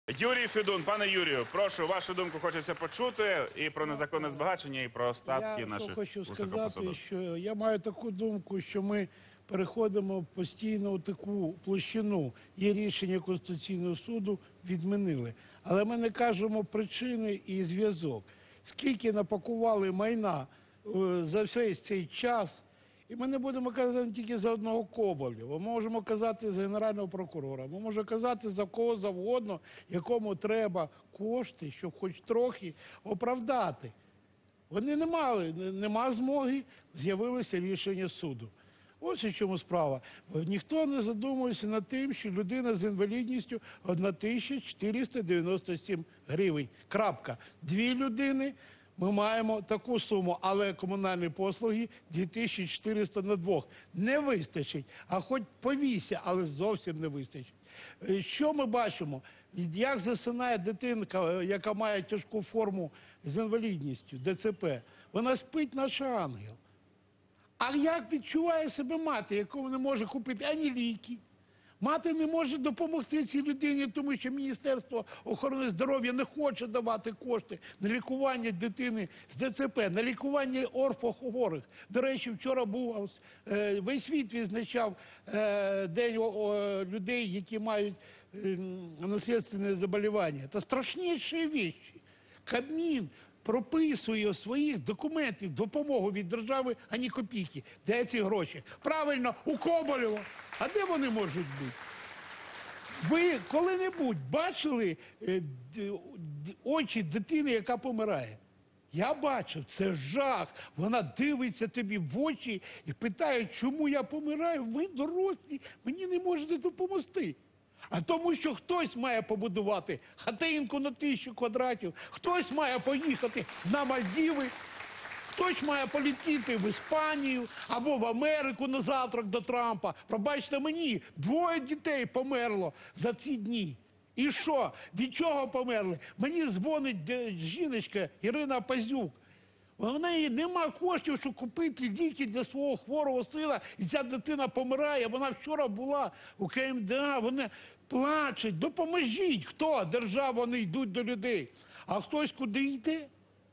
Юрій Федун, пане Юрію, прошу, вашу думку хочеться почути і про незаконне збагачення, і про статки наших хочу сказати, високопосадовців. що я маю таку думку, що ми переходимо постійно у таку площину. Є рішення Конституційного суду, відмінили. Але ми не кажемо причини і зв'язок. Скільки напакували майна за весь цей час, і ми не будемо казати тільки за одного Коболєва. Ми можемо казати за Генерального прокурора, ми можемо казати за кого завгодно, якому треба кошти, щоб хоч трохи оправдати. Вони не мали, нема змоги, з'явилося рішення суду. Ось у чому справа. Ніхто не задумується над тим, що людина з інвалідністю 1497 гривень. Крапка. Дві людини, ми маємо таку суму, але комунальні послуги 2400 на двох. Не вистачить, а хоч повіся, але зовсім не вистачить. Що ми бачимо? Як засинає дитинка, яка має тяжку форму з інвалідністю, ДЦП? Вона спить, наш ангел. А як відчуває себе мати, яку не може купити ані ліки? Мати не може допомогти цій людині, тому що Міністерство охорони здоров'я не хоче давати кошти на лікування дитини з ДЦП, на лікування орфохворих. До речі, вчора був весь світ відзначав День людей, які мають наслідственне заболівання. Це страшніші речі. Кабмін прописує у своїх документів допомогу від держави, а не копійки. Де ці гроші? Правильно, у Коболєва. А де вони можуть бути? Ви коли-небудь бачили очі дитини, яка помирає? Я бачив, це жах. Вона дивиться тобі в очі і питає, чому я помираю? Ви дорослі, мені не можете допомогти. А тому, що хтось має побудувати хатинку на 1000 квадратів, хтось має поїхати на Мальдіви, хтось має полетіти в Іспанію або в Америку на завтрак до Трампа. Пробачте мені, 2 дітей померло за ці дні. І що? Від чого померли? Мені дзвонить жіночка Ірина Пазюк. У неї нема коштів, щоб купити ліки для свого хворого сина, і ця дитина помирає. Вона вчора була у КМДА, вони плачуть. Допоможіть. Хто? Держава, вони йдуть до людей. А хтось куди йде?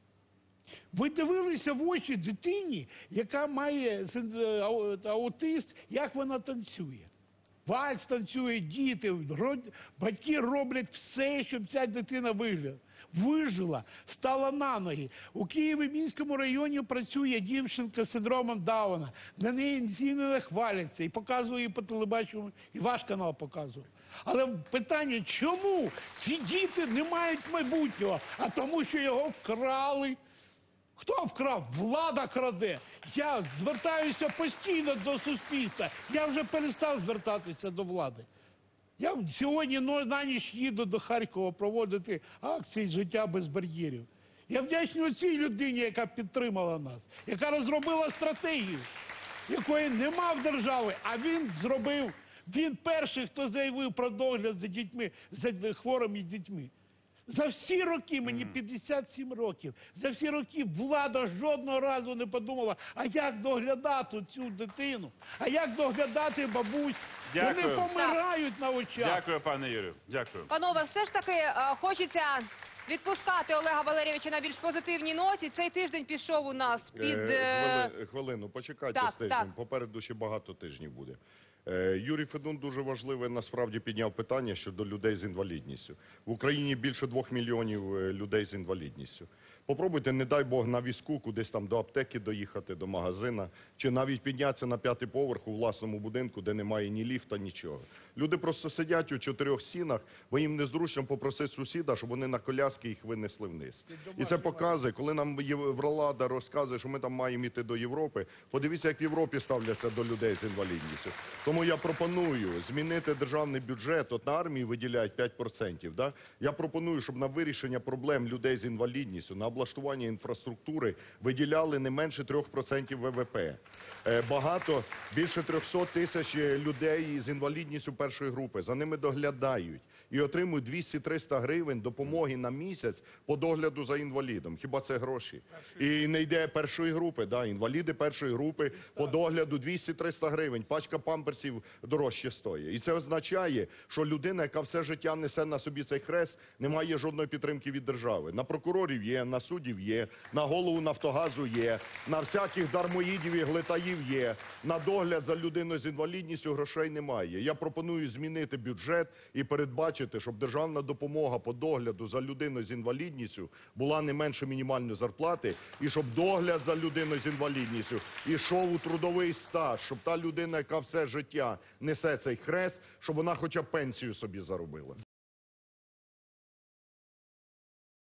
Ви дивилися в очі дитині, яка має аутист, як вона танцює? Вальс танцює, діти, батьки роблять все, щоб ця дитина вижила, стала на ноги. У Києво-Мінському районі працює дівчинка з синдромом Дауна. На неї не хваляться і показує по телебаченню, і ваш канал показує. Але питання, чому ці діти не мають майбутнього? А тому, що його вкрали. Хто вкрав? Влада краде. Я звертаюся постійно до суспільства. Я вже перестав звертатися до влади. Я сьогодні на ніч їду до Харкова проводити акції «Життя без бар'єрів». Я вдячний цій людині, яка підтримала нас, яка розробила стратегію, якої нема в держави, а він зробив. Він перший, хто заявив про догляд за дітьми, за хворими дітьми. За всі роки, мені 57 років, за всі роки влада жодного разу не подумала, а як доглядати цю дитину, а як доглядати бабусь. Дякую. Вони помирають на очах. Дякую, пане Юрію. Дякую. Панове, все ж таки хочеться відпускати Олега Валерійовича на більш позитивній ноті. Цей тиждень пішов у нас під... Хвилину, почекайте з тижнем. Попереду ще багато тижнів буде. Юрій Федун дуже важливе, насправді, підняв питання щодо людей з інвалідністю. В Україні більше 2 мільйонів людей з інвалідністю. Попробуйте, не дай Бог, на візку кудись там до аптеки доїхати, до магазина, чи навіть піднятися на 5-й поверх у власному будинку, де немає ні ліфта, нічого. Люди просто сидять у 4 стінах, бо їм незручно попросити сусіда, щоб вони на коляски їх винесли вниз. І це показує, коли нам Євролада розказує, що ми там маємо йти до Європи, подивіться, як в Європі ставляться до людей з інвалідністю. Тому я пропоную змінити державний бюджет, от на армію виділяють 5%, да? Я пропоную, щоб на вирішення проблем людей з інвалідністю, на облаштування інфраструктури виділяли не менше 3% ВВП. Більше 300 тисяч людей з інвалідністю першої групи, за ними доглядають. і отримують 200-300 гривень допомоги на місяць по догляду за інвалідом. Хіба це гроші? І не йде першої групи, да, інваліди першої групи по догляду 200-300 гривень. Пачка памперсів дорожче стоїть. І це означає, що людина, яка все життя несе на собі цей хрест, не має жодної підтримки від держави. На прокурорів є, на суддів є, на голову Нафтогазу є, на всяких дармоїдів і глитаїв є, на догляд за людиною з інвалідністю грошей немає. Я пропоную змінити бюджет і передбачити, щоб державна допомога по догляду за людиною з інвалідністю була не менше мінімальної зарплати, і щоб догляд за людиною з інвалідністю ішов у трудовий стаж, щоб та людина, яка все життя несе цей хрест, щоб вона хоча б пенсію собі заробила.